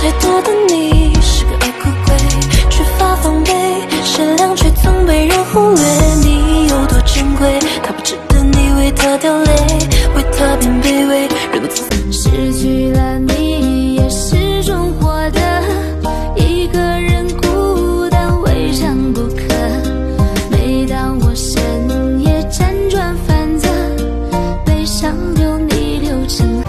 太多的你是个爱哭鬼，缺乏防备，善良却总被人忽略。你有多珍贵，他不值得你为他掉泪，为他变卑微。如果失去了你，也始终活得一个人孤单，未尝不可。每当我深夜辗转反侧，悲伤就逆流成。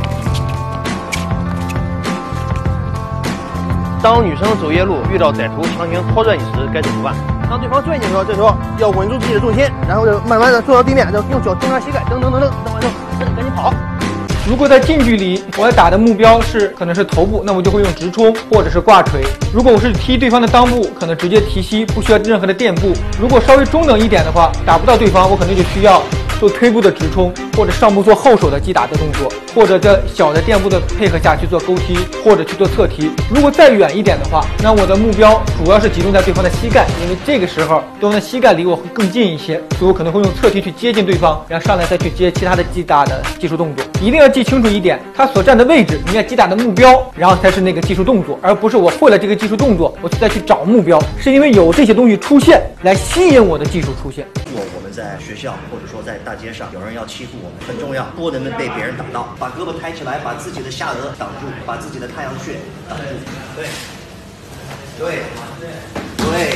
当女生走夜路遇到歹徒强行拖拽你时该怎么办？当对方拽你的时候，这时候要稳住自己的重心，然后就慢慢的坐到地面，就用脚蹬上膝盖，蹬完之后，赶紧跑。 如果在近距离，我要打的目标可能是头部，那我就会用直冲或者是挂锤。如果我是踢对方的裆部，可能直接提膝，不需要任何的垫步。如果稍微中等一点的话，打不到对方，我可能就需要做推部的直冲，或者上部做后手的击打的动作，或者在小的垫步的配合下去做勾踢，或者去做侧踢。如果再远一点的话，那我的目标主要是集中在对方的膝盖，因为这个时候对方的膝盖离我会更近一些，所以我可能会用侧踢去接近对方，然后上来再去接其他的击打的技术动作。一定要记清楚一点，他所站的位置应该击打的目标，然后才是那个技术动作，而不是我会了这个技术动作，我再去找目标，是因为有这些东西出现来吸引我的技术出现。 我们在学校或者说在大街上有人要欺负我们，很重要，不能被别人挡到，把胳膊抬起来，把自己的下颚挡住，把自己的太阳穴挡住。对，对，对，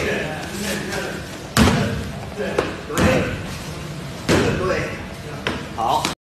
对，对，对，好。